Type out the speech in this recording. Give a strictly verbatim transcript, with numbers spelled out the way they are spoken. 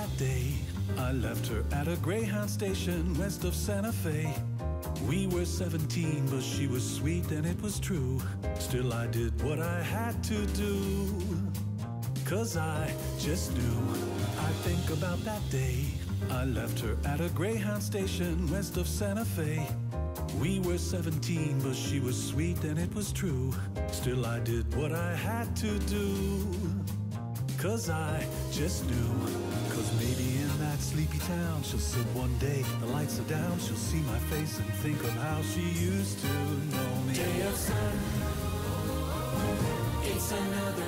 that day. I left her at a Greyhound station west of Santa Fe. We were seventeen, but she was sweet and it was true. Still I did what I had to do, 'cause I just knew. I think about that day. I left her at a Greyhound station west of Santa Fe. We were seventeen, but she was sweet and it was true. Still I did what I had to do, 'cause I just knew. 'Cause maybe in that sleepy town she'll sit one day, the lights are down, she'll see my face and think of how she used to know me. Day of sun, it's another